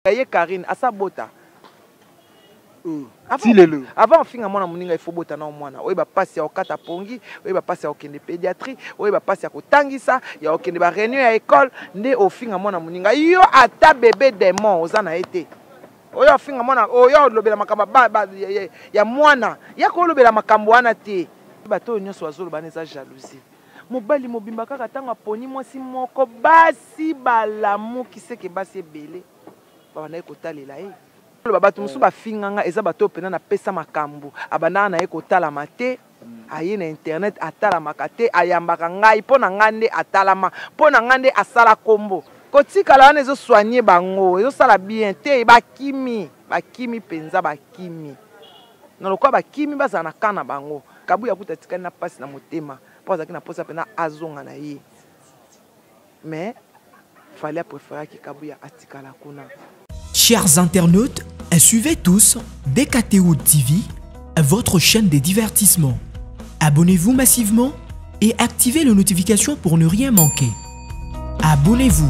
Aye Karine asa bota. Avant finga mwana muninga il faut bota na mwana. Oyeba pasi ya okata pongi, oyeba pasi ya okende pédiatrie, oyeba pasi ya kotangisa, ya okende ba réunion ya école, nde ofinga mwana muninga. Yo ata bébé démon ozana été. Oyo finga mwana, oyo lobela makamba ya mwana. Ya ko lobela makambo wana te. Bato nyonso azolo baneza jalousie. Mobali mobimba kaka tanga poni mwasi moko basi balamu kiseke basi ebele. Bana ekotalela ye. Bato musu bafinganga eza bato pena na pesa makambo abana na ekotala mate aye na internet atala makate ayambaka ngai pona ngande atalama pona ngande asala kombo kotikala wana ezo soigner bango ezo sala bien te bakimi penza bakimi na lokwa bakimi baza na kana bango kabu ya kutatikana na pasi na motema poza kina posa pena azonga na ye mais fallait préférer que kabu ya atikala kuna. Chers internautes, suivez tous DKTO TV, votre chaîne de divertissement. Abonnez-vous massivement et activez les notifications pour ne rien manquer. Abonnez-vous.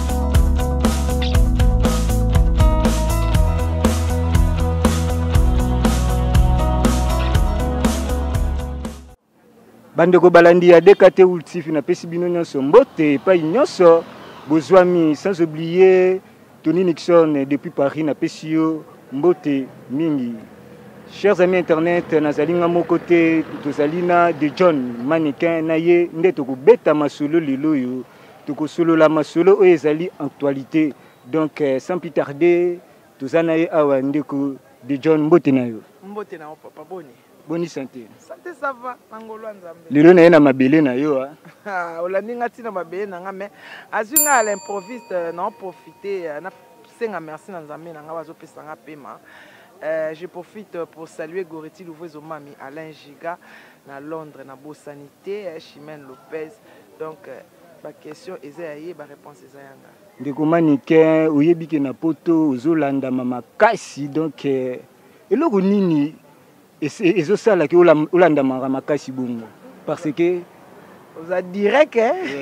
Bandeko balandi ya DKTO TV na pesi bino nyonso mbote pa nyonso bozwami sans oublier Tony Nixon depuis Paris na pesio mbote mingi. Chers amis internet, nazali nga mo côté tozalina de John mannequin na ye nde to ko beta masolo lelo yo to ko solo la masolo o ezali actualité. Donc sans plus tarder tozana ye awa ndeko de John mbote na yo. Mbote na papa boni. Boni santé. Santé ça va ngolo nzambe. Lelo na ye na mabele na yo ah. Olandi ngati na mabele na nga mais azinga à l'improviste na profiter na senga merci na nzambe na nga bazo pesa nga pema. Je profite pour saluer Goretti Louvezo Mami Alain Giga na Londres na Beau Sanité Chimène Lopez. Donc ba question ezaye ba réponse ezayanga. Ndeko mannequin oyebike na poto ozolanda mama kasi donc eloko nini ezo sala ke olanda mama makasi bongo parce que vous a direct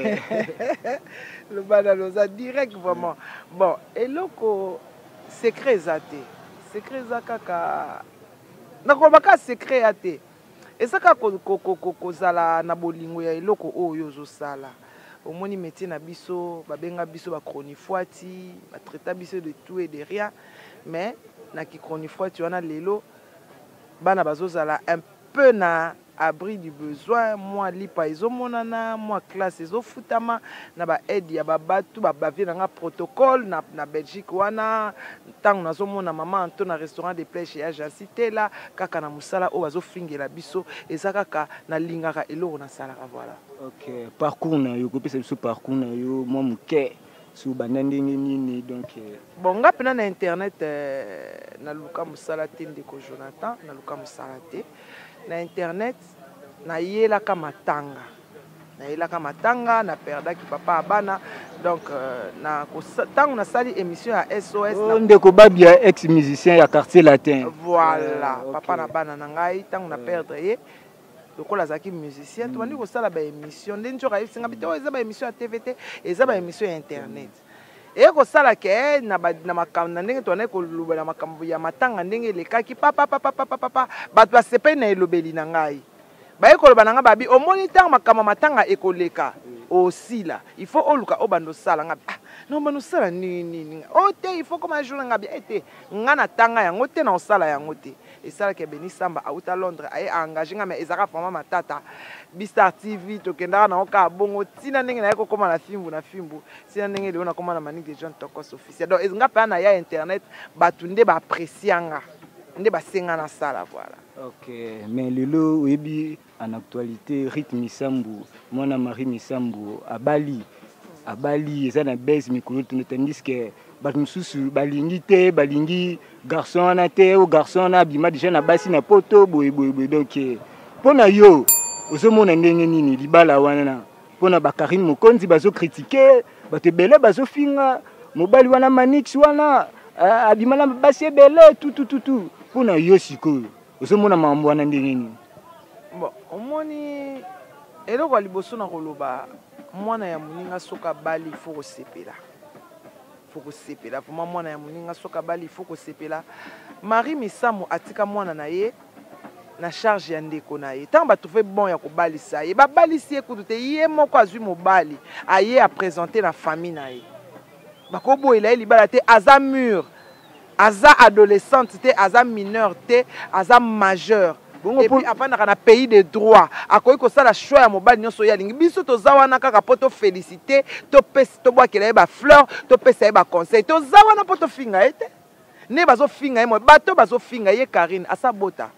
le banal vous a direct vraiment bon eloko secret zate secret zakaka nakobaka secret ate ezaka kozala na bolingo ya eloko oyo zo sala omoni métier na biso babenga biso ba chronifuati ba traita biso de tout et de rien mais na ki chronifuati wana lelo bana bazozala un peu na abri du besoin moi lipa ezomonana moi classe ezofutama na ba aide ya babatu babavie na nga protocole na Belgique wana ntango nazomona mama Anto na restaurant de plage ya Jacité là kaka na musala o bazofingela biso eza kaka na lingaka eloko na salaka voilà. OK parcours na yo kopesa biso parcours na yo moi muke sous banandenge nini donc bon nga pena na internet na luka musala te ndeko Jonathan na luka musala te na internet na yelaka matanga na perdaki papa abana donc na tango na sali émission ya SOS ndeko babia ex musicien ya quartier latin voilà papa na bana na ngai tango na perdre ye lokola zaki musicien to bandi ko sala ba émission ndenjo ka singa bito eza ba émission ya TVT eza ba émission ya internet et ko sala ke na makambo na ndenge to na ko lubela makambo ya matanga ndenge lekaki papa bato basepe na elobeli na ngai baye koloba na nga babi omoni tango makambo matanga ekoleka osila il faut oluka obando sala nga non bando sala nini o te il faut comme un jour nga bi ete nga na tanga yango te na osala yango te esala ke Beni Samba auta Londres aye engagé nga mais ezaka vraiment matata Bistar TV tokendaka na oka bongo tina ndenge na kokoma na fimbu tina ndenge leo na koma na Manique de John Tokos officiel donc nga pa na ya internet batunde ba apprécianga nde basenga na sala voilà. OK mais lelo oyebi en actualité Rythme Misambu mwana Marie Misambu abali eza na base mikolo tandis que bato mususu balingi garçon wana te o garçon na bima déjà na basi na poto boy donc pona yo ozomona ndenge nini libala wana pona ba Karine Mokonzi bazo critiquer bato belé bazo finga mobali wana Manix wana abima na basi belé tout pona yo sikoyo ozomona mambo wana ndenge nini bon omoni eloko liboso na koloba mwana ya moninga soka bali faut sepela faut que sepela pour moi na ya moninga soka bali faut que sepela Marie Misamu atika mwana na ye na charge ya ndeko na ye tant ba trouver bon ya ko balisa ye ba balisi ye kudu te ye moko azui mobali aye a présenter la famille na ye ba ko boyela libala te aza mûr aza adolescente te aza mineur te aza majeur. Et puis après na pays de droit akoki kosala choix ya mobali nyonso ya lingi biso toza wana kaka po to féliciter to pesa to bwakela ye ba fleur to pesa ye ba conseil toza wana po to finga ete ne bazo finga ye mo bato bazo finga ye Karine asa bota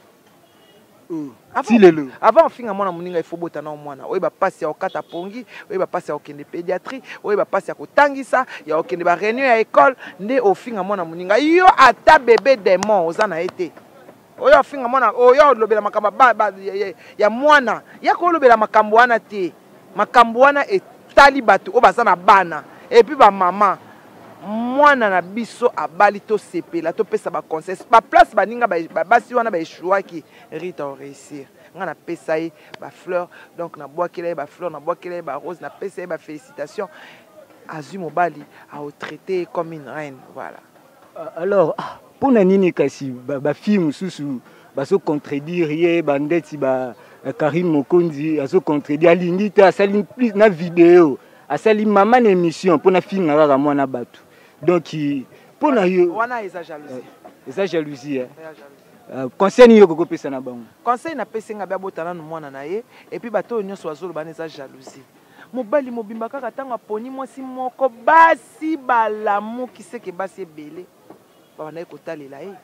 avant finga mwana moninga il faut bota na mwana oyi ba pasi ya okata pongi oyi ba pasi ya okende pédiatrie oyi ba pasi ya kotangisa ya okende ba réunion ya école nde ofinga mwana moninga yo ata bébé démon oza na ete oyo finga mwana oyo lobela makamba ya mwana ya ko lobela makambo wana te makambo wana etali bato o baza na bana et puis ba mama mwana na biso abali to sepela to pesa ba conseil ba place baninga ba basi wana ba échouaki Rita o réussir nga na pesa ye ba fleur donc na boakela ba fleur na boakela ba rose na pesa ye ba félicitations azui mobali a traité comme une reine voilà. Alors pour nini kasi ba film susu ba so contredire ye bandeti ba Karim Mokonzi a so contredire alingi ta sali plus na vidéo asali mama na émission pour na finga kaka mwana batu donc pour na yo wana eza jalousie eza jalousie conseil ni yo koko pesa na bango conseil na pesa nga ba botana no mwana na ye et puis bato nyonso azolo bana eza jalousie mobali mobimba kaka tanga poni mwasi moko basi balamu kiseke basi ebele bana kotalela ye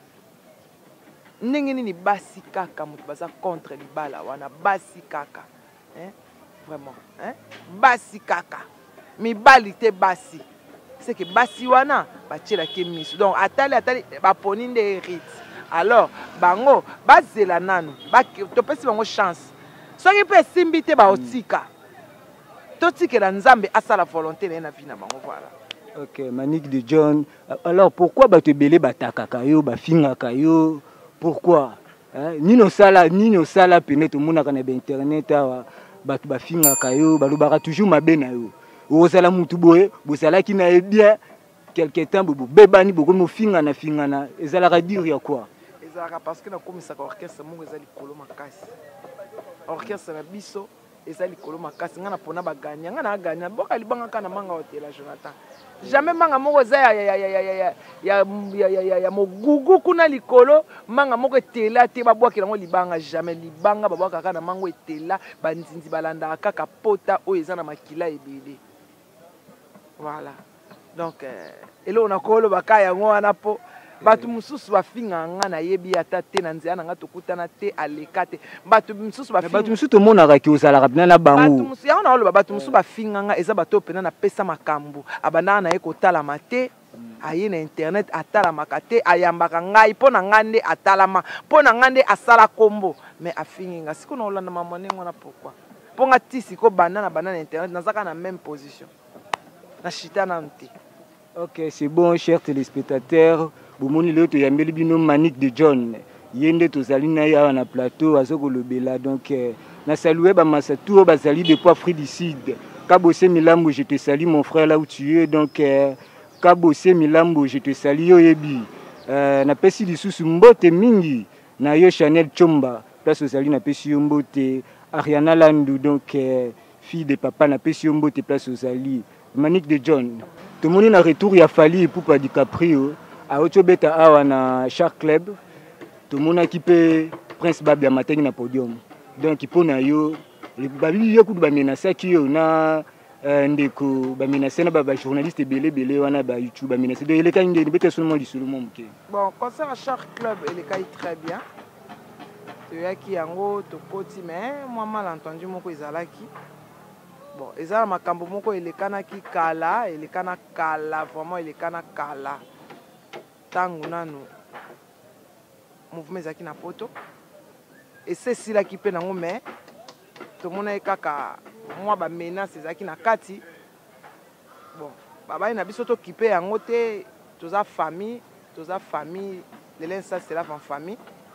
ndenge nini basi kaka mutu baza contre libala wana basi kaka vraiment basi kaka mibali te basi c'est que basi wana batiela ke misu donc atali baponi nde hérite alors bango bazela nanu topesi bango chance soki mpe esimbi te baotika totikela nzambe asala volonté na ye na vie na bango voilà. Ok, Manick de John. Alors pourquoi bato belé batakaka yo bafingaka yo pourquoi nino sala peut-être monaka na internet awa bato bafingaka yo balobaka toujours mabe na yo ozala mutu boye bozalaki na bien quelque temps bobo bebani boko mofinga na ezalaka dire ya quoi ezalaka parce que na komisaka orchestre mongo ezali kolo makasi orchestre na biso ezali kolo makasi ngana pona baganya ngana aganya boka libanga kana manga hotela Jonathan jamais manga moko za ya mogugu kuna likolo manga moko etela te babwaki nango libanga jamais libanga babwaka kana mango etela banzinzi balanda kaka pota oyo eza na makila ebele voilà donc elo na kolo baka yango wana po bato mususu bafinga nga na yebi ata te na nzela nga tokutana te aleka te bato mususu bafinga bato mususu tomonaka ki ozalaka pena na bango bato mususu yango na oloba bato mususu bafinga nga eza bato pena na pesa makambo abandaka na ye kotalama te aye na internet atalamaka te ayambaka ngai mpo na nga nde atalama mpo na nga nde asala kombo mais afingi nga siko na olanda mama ndenge wana pourquoi mpo nga ti siko banda na internet nazaka na même position na chita nanu te. Ok, c'est bon chers téléspectateurs bomoni leo toyambeli bino Manick de John yende tozali na ya na plateau azokolobela donc na saluer ba masatu bazali depuis Afrique du Sud Kabose Milambo je te salue mon frère là où tu es donc Kabose Milambo je te salue yo yebi na pesi lisusu mbote mingi na yo Chanel Chomba place ozali na pesi yo mbote Ariana Landu donc fille de papa na pesi yo mbote place ozali Manick de John tomoni na retour ya Fally Ipupa DiCaprio aotobeta awa na Shark Club tomonaki mpe Prince Babi ya matengi na podium donc mpo na yo babi yo kudu bamenasaki yo na ndeko bamenase na bajournaliste ebele wana ba YouTube bamenase donc elekaki ndeni bete seulement lisolo mo moke bon concert à Shark Club elekaki très bien toyaki yango tokoti mais moi malentendu moko ezalaki bon ezala makambo moko elekanaki kala elekana kala vraiment elekana kala tangu nanu mouvement ezalaki na poto esesilaki mpe nango mais tomonaki kaka mwa bamenase ezalaki na kati bon babai na biso tokipe yango te toza famille lelo nsa sela en famille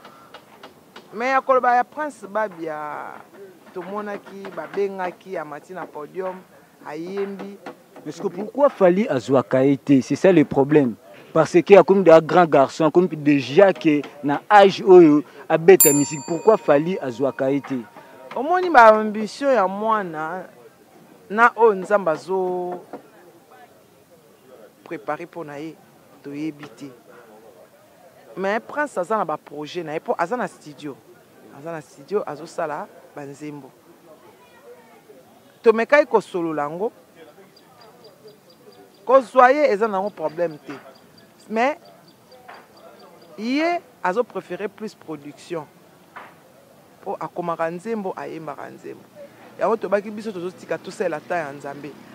mais ya koloba ya Prince Babia tomonaki babengaki amati na podium ayembi Parce que pourquoi Fally azwaka été? C'est ça le problème. Parce qu'il y a comme des grands garçons, comme déjà qui na âge oyo a bête musique. Pourquoi Fally azwaka été? Au moins ni ba ambition ya mwana na o nzamba zo préparer pour naé to yebité. Mais prince aza na ba projet na po aza na studio. Aza na studio azo sala banzembo. To mekai ko solo lango. Ko soyez eza na un problème te. Mais il a préféré plus production pour akomaka nzembo ayembaka nzembo yango tobaki biso tozotika tosala ta ya nzambe